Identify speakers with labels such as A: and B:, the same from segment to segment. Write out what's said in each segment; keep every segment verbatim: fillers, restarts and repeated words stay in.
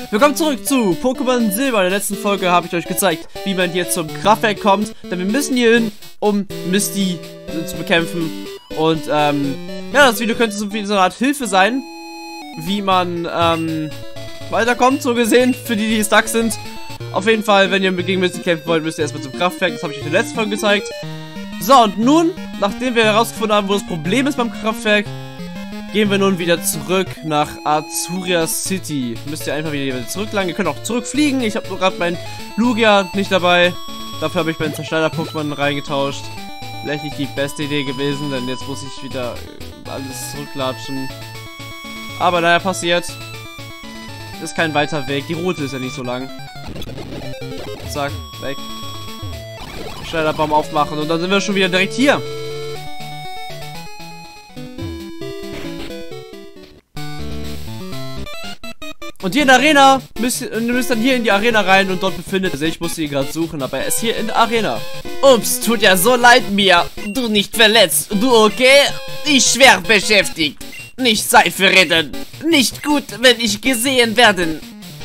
A: Willkommen zurück zu Pokémon Silber. In der letzten Folge habe ich euch gezeigt, wie man hier zum Kraftwerk kommt. Denn wir müssen hier hin, um Misty äh, zu bekämpfen. Und ähm, ja, das Video könnte so wie so eine Art Hilfe sein, wie man ähm, weiterkommt, so gesehen, für die, die stuck sind. Auf jeden Fall, wenn ihr gegen Misty kämpfen wollt, müsst ihr erstmal zum Kraftwerk. Das habe ich euch in der letzten Folge gezeigt. So, und nun, nachdem wir herausgefunden haben, wo das Problem ist beim Kraftwerk, gehen wir nun wieder zurück nach Azuria City. Müsst ihr einfach wieder zurücklangen. Ihr könnt auch zurückfliegen. Ich habe nur gerade meinen Lugia nicht dabei. Dafür habe ich meinen Zerschneider-Pokémon reingetauscht. Vielleicht nicht die beste Idee gewesen, denn jetzt muss ich wieder alles zurücklatschen. Aber naja, passiert. Ist kein weiter Weg. Die Route ist ja nicht so lang. Zack, weg. Schneiderbaum aufmachen und dann sind wir schon wieder direkt hier. Und hier in der Arena müsst ihr müsst dann hier in die Arena rein und dort befindet sich. Ich musste ihn gerade suchen, aber er ist hier in der Arena.
B: Ups, tut ja so leid mir. Du nicht verletzt. Du okay? Ich schwer beschäftigt. Nicht Seife retten. Nicht gut, wenn ich gesehen werden.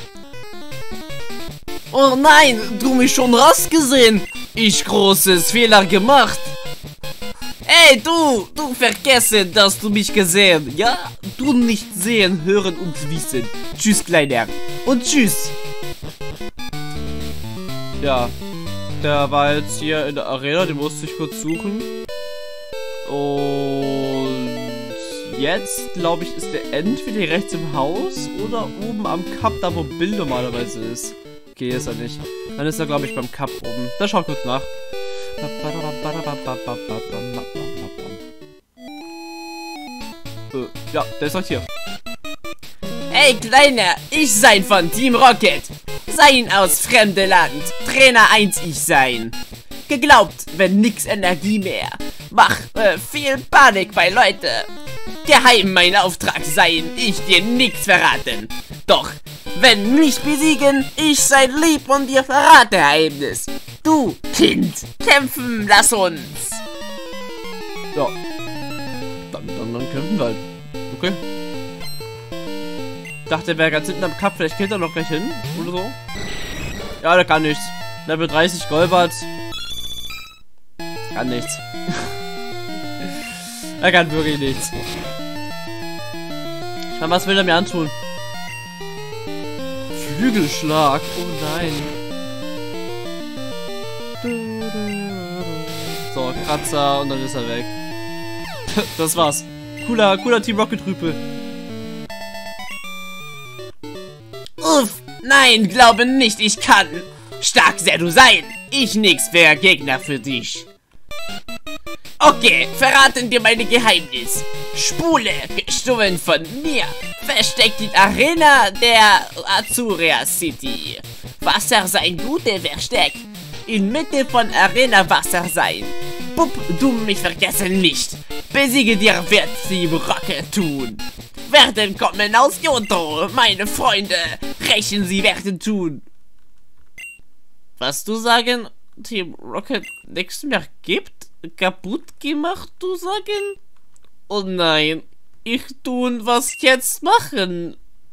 B: Oh nein, du mich schon rausgesehen. Ich großes Fehler gemacht. Ey, du, du vergessen, dass du mich gesehen, ja? Du nicht sehen, hören und wissen. Tschüss, Kleiner. Und tschüss.
A: Ja, der war jetzt hier in der Arena, den musste ich kurz suchen. Und jetzt, glaube ich, ist der entweder rechts im Haus oder oben am Cup, da wo Bill normalerweise ist. Okay, ist er nicht. Dann ist er, glaube ich, beim Cup oben. Da schau kurz nach. Äh, ja, der ist halt hier.
B: Hey, Kleiner, ich sein von Team Rocket. Sein aus fremde Land. Trainer eins ich sein. Geglaubt, wenn nix Energie mehr. Mach äh, viel Panik bei Leute. Geheim mein Auftrag sein, ich dir nix verraten. Doch, wenn mich besiegen, ich sein lieb und dir verrate Geheimnis. Du, Kind, kämpfen, lass uns.
A: Ja. Dann, dann, dann kämpfen wir halt. Okay. Ich dachte, er wäre ganz hinten am Cup. Vielleicht geht er noch gleich hin. Oder so. Ja, der kann nichts. Level dreißig Golbat. Kann nichts. Er kann wirklich nichts. Na, was will er mir antun? Flügelschlag. Oh nein. So, Kratzer und dann ist er weg. Das war's. Cooler, cooler Team Rocket Rüpel.
B: Uff, nein, glaube nicht, ich kann. Stark sehr du sein. Ich nix wär Gegner für dich. Okay, verraten dir meine Geheimnis. Spule, gestohlen von mir, versteckt in Arena der Azuria City. Wasser sein gute Versteck. In Mitte von Arena Wasser sein. Pup, du mich vergessen nicht. Besiege dir wird Team Rocket tun. Werden kommen aus Johto, meine Freunde. Rächen sie werden tun. Was du sagen? Team Rocket nichts mehr gibt? Kaputt gemacht, du sagen? Oh nein, ich tun was jetzt machen.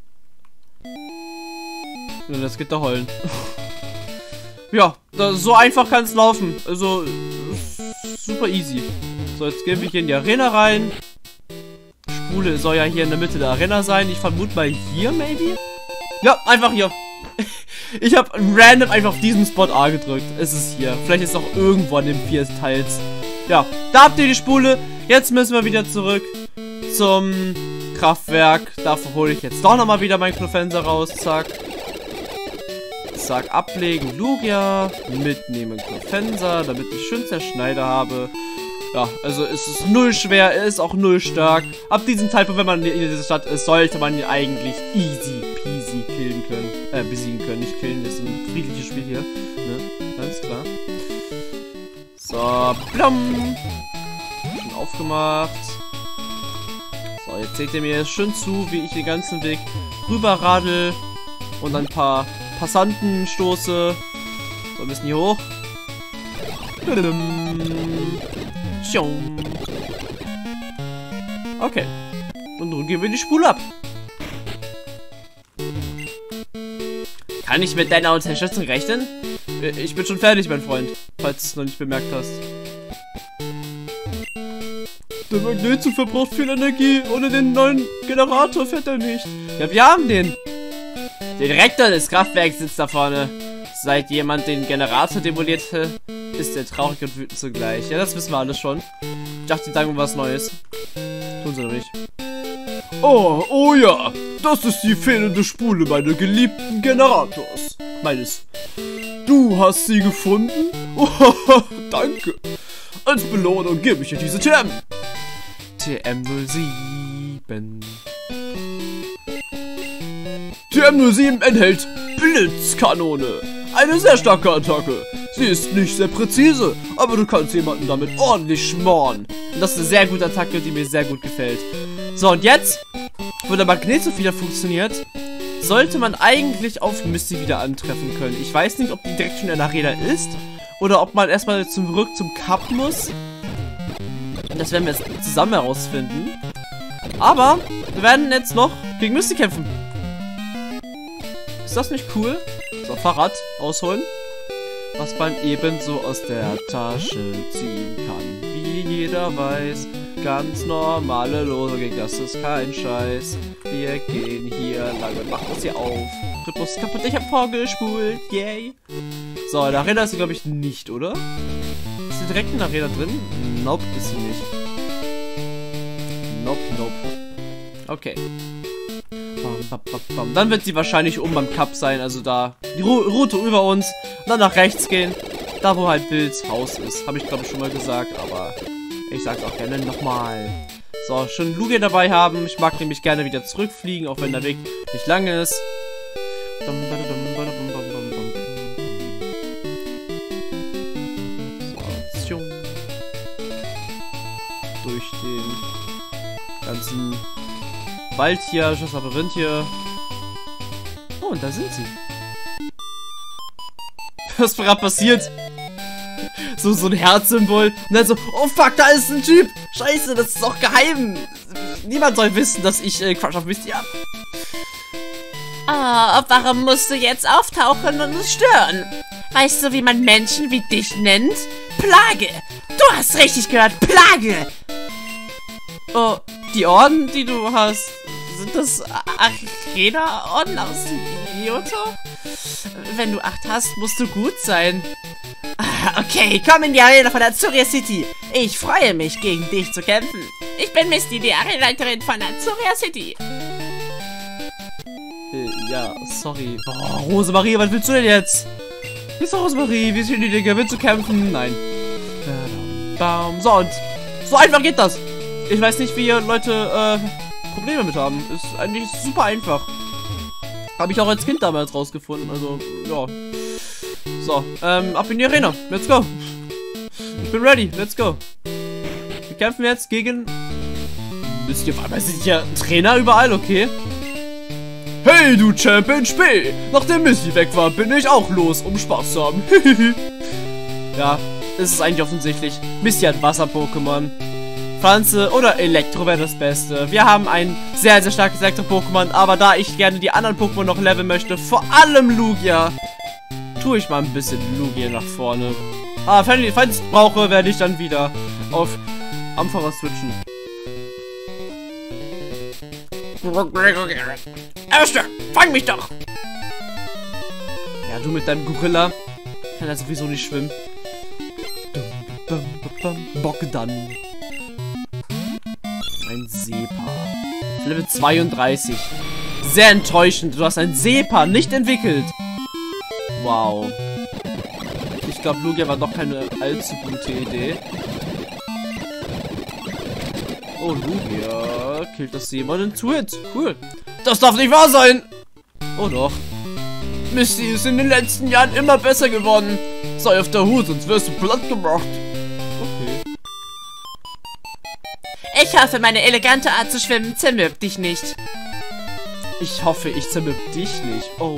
B: Ja, das geht da heulen. Ja, da, so einfach kann es laufen. Also, super easy. So, jetzt gehen wir hier in die Arena rein. Spule soll ja hier in der Mitte der Arena sein. Ich vermute mal hier, maybe? Ja, einfach hier. Ich habe random einfach auf diesen Spot A gedrückt. Es ist hier. Vielleicht ist es auch irgendwo an dem vier Teils. Ja, da habt ihr die Spule. Jetzt müssen wir wieder zurück zum Kraftwerk. Dafür hole ich jetzt doch nochmal wieder meinen Clofenser raus. Zack. Zack, ablegen, Lugia. Mitnehmen Clofenser, damit ich schön Zerschneider habe. Ja, also es ist null schwer, er ist auch null stark. Ab diesem Zeitpunkt, wenn man in dieser Stadt ist, sollte man ihn eigentlich easy peasy killen können. Äh, besiegen können. Nicht killen, das ist ein friedliches Spiel hier. Ne? Alles klar. So, blum. Schon aufgemacht. So, jetzt seht ihr mir schön zu, wie ich den ganzen Weg rüber radel und ein paar Passanten stoße. So, wir müssen hier hoch. Okay. Und nun gehen wir die Spule ab.
A: Kann ich mit deiner Unterstützung rechnen? Ich bin schon fertig, mein Freund, falls du es noch nicht bemerkt hast. Der Magnetzug verbraucht viel Energie. Ohne den neuen Generator fährt er nicht. Ja, wir haben den. Der Direktor des Kraftwerks sitzt da vorne. Seit jemand den Generator demolierte, ist er traurig und wütend zugleich. Ja, das wissen wir alles schon. Ich dachte, die sagen um was Neues. Tun sie doch nicht. Oh, oh ja. Das ist die fehlende Spule meines geliebten Generators. Meines. Du hast sie gefunden? Oh, danke. Als Belohnung gebe ich dir diese T M. T M null sieben. T M null sieben enthält Blitzkanone. Eine sehr starke Attacke. Sie ist nicht sehr präzise, aber du kannst jemanden damit ordentlich schmoren. Und das ist eine sehr gute Attacke, die mir sehr gut gefällt. So, und jetzt, wo der Magnetzug wieder funktioniert, sollte man eigentlich auf Misty wieder antreffen können. Ich weiß nicht, ob die direkt schon in der Arena ist oder ob man erstmal zurück zum Cup muss. Das werden wir jetzt zusammen herausfinden. Aber wir werden jetzt noch gegen Misty kämpfen. Ist das nicht cool? So, Fahrrad ausholen. Was man ebenso aus der Tasche ziehen kann. Wie jeder weiß, ganz normale Logik, das ist kein Scheiß. Wir gehen hier lang und machen das hier auf. Rhythmus ist kaputt, ich hab vorgespult, yay. So, in der Arena ist sie, glaube ich, nicht, oder? Ist sie direkt in der Arena drin? Nope, ist sie nicht. Nope, nope. Okay. Bam, bam, bam. Dann wird sie wahrscheinlich oben beim Cup sein, also da die Ru Route über uns. Und dann nach rechts gehen, da wo halt Bills Haus ist. Habe ich glaube ich schon mal gesagt, aber ich sag's auch gerne nochmal. So, schön Lugia dabei haben. Ich mag nämlich gerne wieder zurückfliegen, auch wenn der Weg nicht lang ist. So, durch den ganzen Wald hier, das Labyrinth hier. Oh, und da sind sie. Was gerade passiert? So, so ein Herzsymbol. Und dann so, oh fuck, da ist ein Typ. Scheiße, das ist doch geheim. Niemand soll wissen, dass ich äh, Crush auf Misty hab.
C: Oh, warum musst du jetzt auftauchen und uns stören? Weißt du, wie man Menschen wie dich nennt? Plage. Du hast richtig gehört, Plage.
A: Oh, die Orden, die du hast, sind das Arena-Orden aus Johto?
C: Wenn du acht hast, musst du gut sein. Ah, okay, komm in die Arena von Azuria City. Ich freue mich, gegen dich zu kämpfen. Ich bin Misty, die Arenaleiterin von Azuria City.
A: Äh, ja, sorry. Boah, Rosemarie, was willst du denn jetzt? Wie ist Rosemarie? Wie sind die Dinge? Willst du kämpfen? Nein. So, und so einfach geht das. Ich weiß nicht, wie Leute äh, Probleme mit haben. Ist eigentlich super einfach. Habe ich auch als Kind damals rausgefunden. Also, ja. So, ähm, ab in die Arena. Let's go. Ich bin ready. Let's go. Wir kämpfen jetzt gegen... Wisst ihr, auf einmal sind ja Trainer überall, okay? Hey, du Champion Spee! Nachdem Missy weg war, bin ich auch los, um Spaß zu haben. Ja, es ist eigentlich offensichtlich. Missy hat Wasser-Pokémon. Pflanze oder Elektro wäre das Beste. Wir haben ein sehr, sehr starkes Elektro-Pokémon, aber da ich gerne die anderen Pokémon noch leveln möchte, vor allem Lugia, tue ich mal ein bisschen Lugia nach vorne. Ah, falls ich es brauche, werde ich dann wieder auf Ampharos switchen.
C: Erster, fang mich doch!
A: Ja, du mit deinem Gorilla. Kann er sowieso nicht schwimmen. Bogdan. Ein Sepa. Level zweiunddreißig. Sehr enttäuschend. Du hast ein Sepa nicht entwickelt. Wow. Ich glaube, Lugia war doch keine allzu gute Idee. Oh, Lugia killt das jemand in Two-Hit. Cool. Das darf nicht wahr sein. Oh doch. Misty ist in den letzten Jahren immer besser geworden. Sei auf der Hut, sonst wirst du platt gemacht. Okay.
C: Ich hoffe, meine elegante Art zu schwimmen zermürbt dich nicht.
A: Ich hoffe, ich zermürb dich nicht. Oh.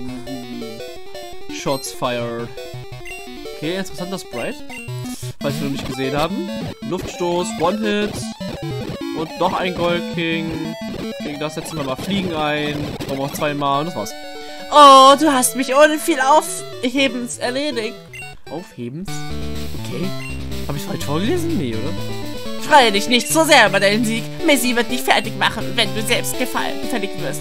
A: Shots fired. Okay, interessanter Sprite. Falls wir noch nicht gesehen haben. Luftstoß, One-Hit. Und noch ein Gold King. Gegen das setzen wir mal Fliegen ein. Brauchen wir auch zweimal und das war's.
C: Oh, du hast mich ohne viel Aufhebens erledigt.
A: Aufhebens? Okay. Habe ich falsch vorgelesen? Nee, oder?
C: Freue dich nicht so sehr über deinen Sieg. Missy wird dich fertig machen, wenn du selbst gefallen verlegt wirst.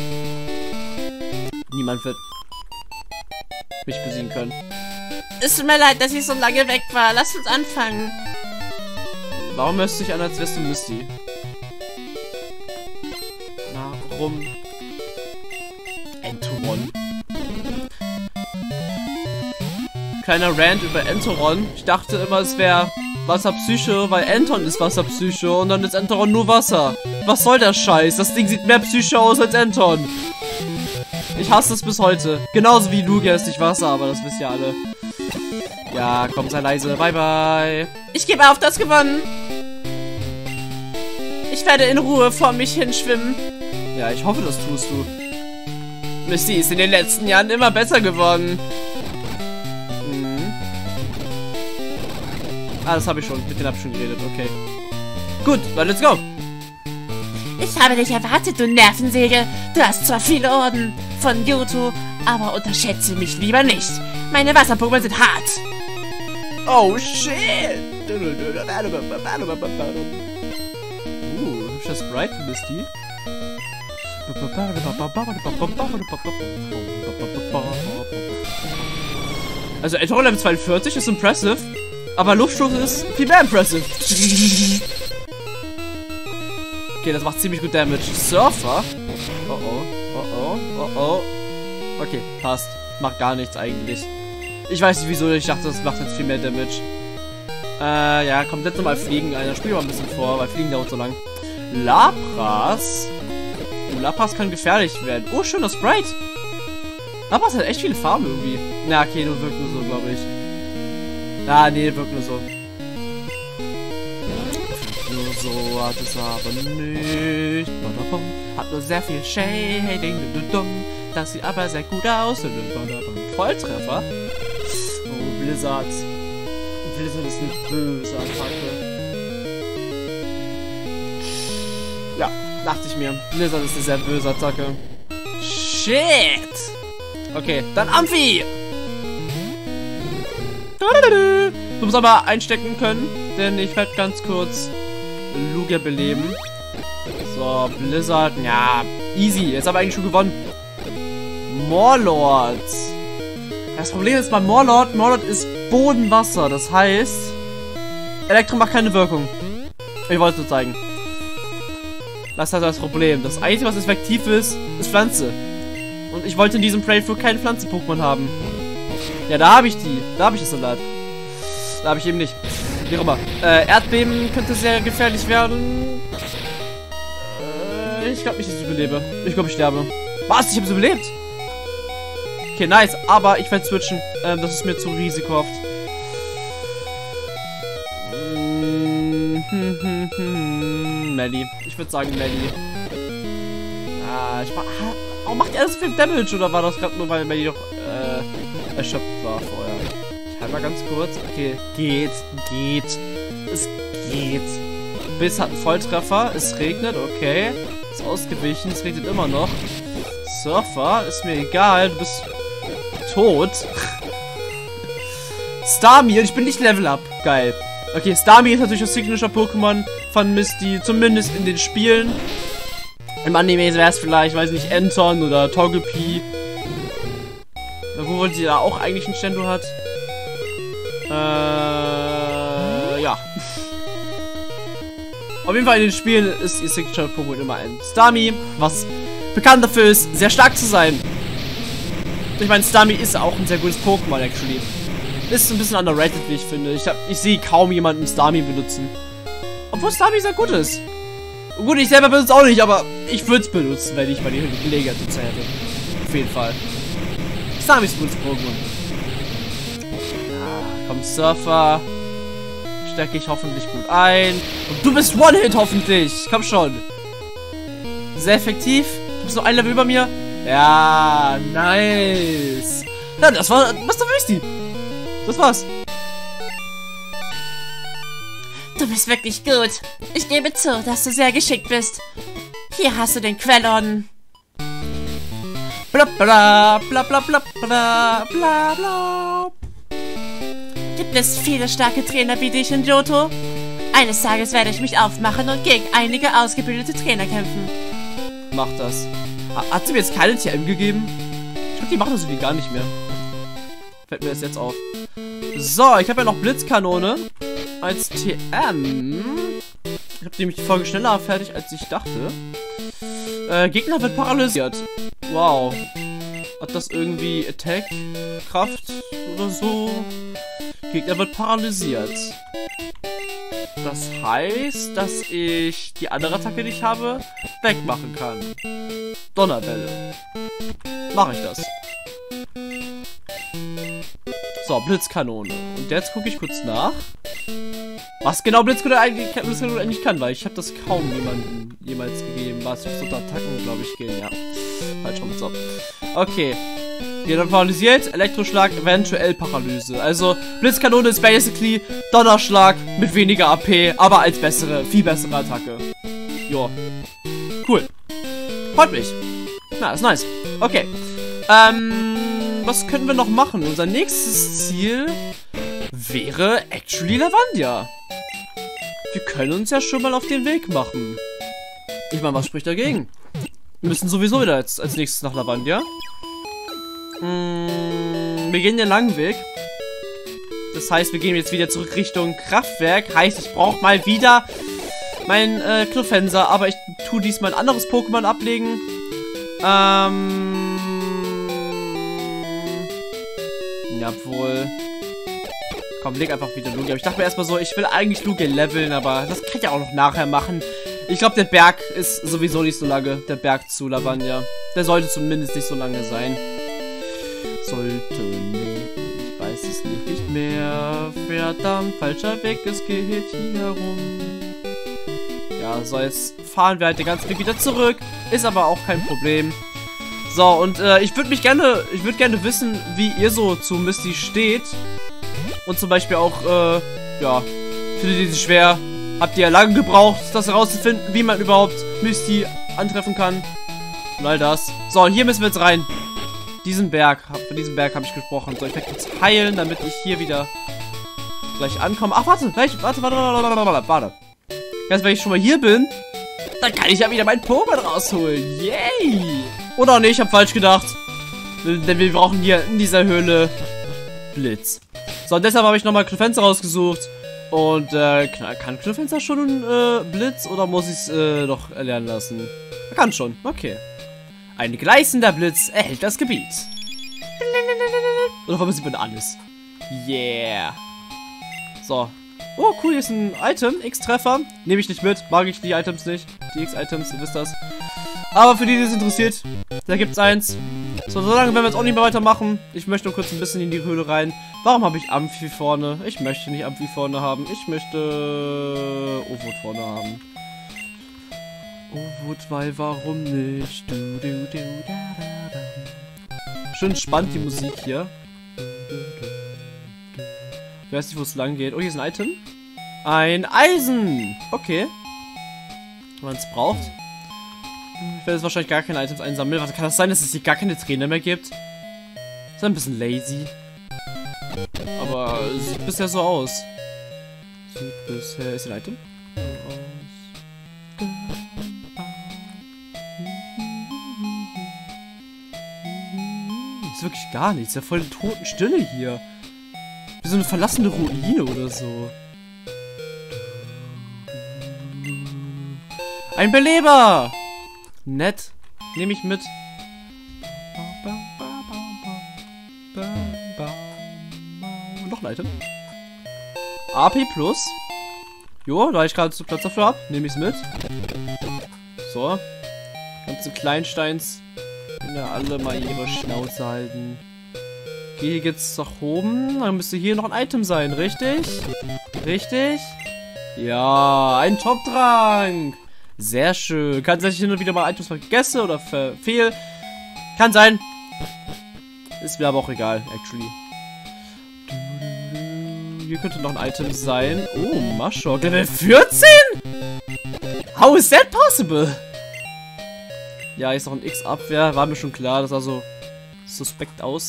A: Niemand wird mich besiegen können.
C: Es tut mir leid, dass ich so lange weg war. Lass uns anfangen.
A: Warum hörst du dich an, als wärst du Misty? Warum? Entoron. Kleiner Rant über Entoron. Ich dachte immer, es wäre Wasserpsyche, weil Anton ist Wasserpsyche und dann ist Entoron nur Wasser. Was soll der Scheiß? Das Ding sieht mehr Psyche aus als Anton. Ich hasse es bis heute. Genauso wie Lugia ist nicht Wasser, aber das wisst ihr alle. Ja, komm, sei leise. Bye, bye.
C: Ich gebe auf, das gewonnen. Ich werde in Ruhe vor mich hinschwimmen.
A: Ja, ich hoffe, das tust du. Misty ist in den letzten Jahren immer besser geworden. Mhm. Ah, das habe ich schon. Mit denen habe ich schon geredet. Okay. Gut, dann let's go.
C: Ich habe dich erwartet, du Nervensäge. Du hast zwar viele Orden von Johto, aber unterschätze mich lieber nicht. Meine Wasser-Pokémon sind hart.
A: Oh, shit. Uh, hübscher Sprite, Misty. Also Entoron Level zweiundvierzig ist impressive, aber Luftstoß ist viel mehr impressive. Okay, das macht ziemlich gut Damage. Surfer? Oh oh, oh oh, oh oh. Okay, passt. Macht gar nichts eigentlich. Ich weiß nicht wieso, ich dachte, das macht jetzt viel mehr Damage. Äh, ja, komm, setz nochmal Fliegen ein. Dann spiel mal ein bisschen vor, weil Fliegen dauert so lang. Lapras? Oh, Lapras kann gefährlich werden. Oh, schöner Sprite. Lapras hat echt viele Farben irgendwie. Na, okay, nur wirkt nur so, glaube ich. Ah, nee, wirkt nur so. Nur so hat es aber nicht. Hat nur sehr viel Shading. Das sieht aber sehr gut aus. Volltreffer. Oh, Blizzard. Blizzard ist eine böse Attacke. Ja, dachte ich mir. Blizzard ist eine sehr böse Attacke. Shit. Okay, dann Amphi. Du musst aber einstecken können, denn ich werde ganz kurz Lugia beleben. So, Blizzard. Ja, easy. Jetzt haben wir eigentlich schon gewonnen. Morlord. Das Problem ist bei Morlord, Morlord ist Bodenwasser. Das heißt, Elektro macht keine Wirkung. Ich wollte es nur zeigen. Das ist halt das Problem. Das Einzige, was effektiv ist, ist Pflanze. Und ich wollte in diesem Playthrough keinen Pflanzen-Pokémon haben. Ja, da habe ich die. Da habe ich das Salat. Da habe ich eben nicht. Wie auch immer. Äh, Erdbeben könnte sehr gefährlich werden. Äh, ich glaube nicht, dass ich überlebe. Ich glaube, ich sterbe. Was? Ich habe es überlebt? Okay, nice. Aber ich werde switchen. Ähm, das ist mir zu risikohaft. Mm -hmm. Melly. Ich würde sagen Melly. Ah, ich mach... Warum macht er so viel Damage? Oder war das gerade nur, weil Melly doch äh, erschöpft war vorher? Ich halte mal ganz kurz. Okay, geht, geht. Es geht. Biss hat einen Volltreffer. Es regnet, okay. Ist ausgewichen. Es regnet immer noch. Surfer, ist mir egal. Du bist tot. Starmie, und ich bin nicht Level Up. Geil. Okay, Starmie ist natürlich das Signature-Pokémon von Misty. Zumindest in den Spielen. Im Anime wäre es vielleicht, weiß nicht, Anton oder Togepi. Wo sie da auch eigentlich einen Stendo hat. Äh, ja. Auf jeden Fall in den Spielen ist ihr Signature-Pokémon immer ein Starmie, was bekannt dafür ist, sehr stark zu sein. Ich meine, Starmie ist auch ein sehr gutes Pokémon, actually. Ist ein bisschen underrated, wie ich finde. Ich, hab, ich sehe kaum jemanden Starmie benutzen. Obwohl Starmie sehr gut ist. Gut, ich selber benutze es auch nicht, aber ich würde es benutzen, wenn ich mal die Gelegenheit dazu hätte. Auf jeden Fall. Starmie ist ein gutes Pokémon. Ja, komm, Surfer. Stecke ich hoffentlich gut ein. Und du bist One-Hit hoffentlich. Komm schon. Sehr effektiv. Du bist noch ein Level über mir. Ja, nice. Ja, das war Master Misty. Das war's.
C: Du bist wirklich gut. Ich gebe zu, dass du sehr geschickt bist. Hier hast du den Quellorden.
A: Bla bla bla bla bla bla bla bla.
C: Gibt es viele starke Trainer wie dich in Johto? Eines Tages werde ich mich aufmachen und gegen einige ausgebildete Trainer kämpfen.
A: Mach das. Hat sie mir jetzt keine T M gegeben? Ich glaube, die machen das irgendwie gar nicht mehr. Fällt mir das jetzt auf. So, ich habe ja noch Blitzkanone als T M. Ich habe nämlich die Folge schneller fertig, als ich dachte. Äh, Gegner wird paralysiert. Wow. Hat das irgendwie Attack, Kraft oder so? Gegner wird paralysiert. Das heißt, dass ich die andere Attacke, die ich habe, wegmachen kann. Donnerwelle. Mache ich das. So, Blitzkanone. Und jetzt gucke ich kurz nach. Was genau Blitzkanone eigentlich, Blitzkanone eigentlich kann, weil ich habe das kaum jemandem jemals gegeben. Was für so Attacken, glaube ich, gehen. Ja. Falsch rum. So. Okay. Wird dann paralysiert. Elektroschlag, eventuell Paralyse. Also, Blitzkanone ist basically Donnerschlag mit weniger A P, aber als bessere, viel bessere Attacke. Joa. Cool. Freut mich. Na, ist nice. Okay. Ähm, was können wir noch machen? Unser nächstes Ziel wäre actually Lavandia. Wir können uns ja schon mal auf den Weg machen. Ich meine, was spricht dagegen? Wir müssen sowieso wieder jetzt als nächstes nach Lavandia. Hm, wir gehen den langen Weg. Das heißt, wir gehen jetzt wieder zurück Richtung Kraftwerk. Heißt, ich brauche mal wieder meinen äh, Clefairy, aber ich tue diesmal ein anderes Pokémon ablegen. Ähm... Jawohl. Komm, leg einfach wieder Lugia. Aber ich dachte mir erstmal so, ich will eigentlich Lugia leveln, aber das kann ich ja auch noch nachher machen. Ich glaube, der Berg ist sowieso nicht so lange. Der Berg zu Lavandia. Der sollte zumindest nicht so lange sein. Sollte nicht. Ich weiß es nicht mehr. Verdammt, falscher Weg. Es geht hier herum. Ja, so, jetzt fahren wir halt den ganzen Weg wieder zurück. Ist aber auch kein Problem. So, und äh, ich würde mich gerne, ich würde gerne wissen, wie ihr so zu Misty steht. Und zum Beispiel auch, äh, ja, findet ihr sie schwer? Habt ihr lange gebraucht, das herauszufinden, wie man überhaupt Misty antreffen kann? Und all das. So, und hier müssen wir jetzt rein. Diesen Berg, von diesem Berg habe ich gesprochen. So, ich werde kurz heilen, damit ich hier wieder gleich ankomme. Ach, warte, warte, warte, warte, warte, warte, warte. Erst wenn ich schon mal hier bin, dann kann ich ja wieder mein Pokémon rausholen. Yay! Oder nicht, ich habe falsch gedacht. Denn wir brauchen hier in dieser Höhle Blitz. So, und deshalb habe ich nochmal Clefairy rausgesucht. Und, äh, kann Clefairy schon äh, Blitz oder muss ich es äh, noch erlernen lassen? Er kann schon, okay. Ein gleißender Blitz erhält das Gebiet. Oder warum sieht man alles? Yeah. So. Oh, cool, hier ist ein Item. X-Treffer. Nehme ich nicht mit. Mag ich die Items nicht. Die X-Items, ihr wisst das. Aber für die, die es interessiert, da gibt's eins. So, solange werden wir jetzt auch nicht mehr weitermachen. Ich möchte nur kurz ein bisschen in die Höhle rein. Warum habe ich Amphi vorne? Ich möchte nicht Amphi vorne haben. Ich möchte Ovot vorne haben. Ovot, weil warum nicht? Du, du, du, da, da, da. Schön spannend die Musik hier. Ich weiß nicht, wo es lang geht. Oh, hier ist ein Item. Ein Eisen. Okay. Wenn man es braucht. Ich werde jetzt wahrscheinlich gar keine Items einsammeln. Was kann das sein, dass es hier gar keine Trainer mehr gibt? Ist ein bisschen lazy. Aber sieht bisher so aus. Sieht bisher... Ist ein Item? Ist wirklich gar nichts. Ist ja voll Totenstille hier. Wie so eine verlassene Ruine oder so. Ein Beleber! Nett. Nehme ich mit. Noch ein Item. A P plus. Jo, da ich gerade Platz dafür habe, nehme ich es mit. So. Ganze Kleinsteins können ja alle mal ihre Schnauze halten. Okay, hier geht's nach oben. Dann müsste hier noch ein Item sein, richtig? Richtig? Ja, ein Top-Trank. Sehr schön. Kann sein, dass ich hin und wieder mal Items vergesse oder verfehl. Kann sein. Ist mir aber auch egal, actually. Hier könnte noch ein Item sein. Oh, Maschok. Level vierzehn? How is that possible? Ja, ist noch ein X-Abwehr. War mir schon klar, das sah so suspekt aus.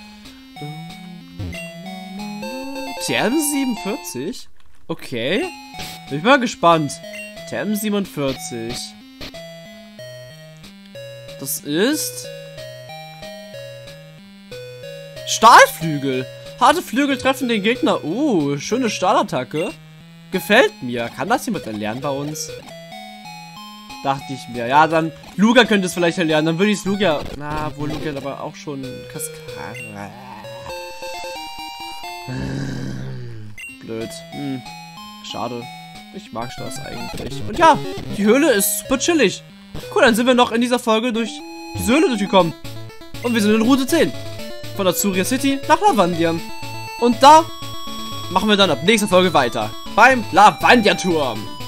A: T M siebenundvierzig? Okay. Bin ich mal gespannt. T M siebenundvierzig. Das ist... Stahlflügel. Harte Flügel treffen den Gegner. Uh, schöne Stahlattacke. Gefällt mir. Kann das jemand erlernen bei uns? Dachte ich mir. Ja, dann... Lugia könnte es vielleicht erlernen. Dann würde ich es Lugia... Na, wo Lugia aber auch schon... Kaskade... Blöd. Hm. Schade. Ich mag das eigentlich. Und ja, die Höhle ist super chillig. Cool, dann sind wir noch in dieser Folge durch die Höhle durchgekommen. Und wir sind in Route zehn. Von Azuria City nach Lavandia. Und da machen wir dann ab nächster Folge weiter. Beim Lavandia-Turm.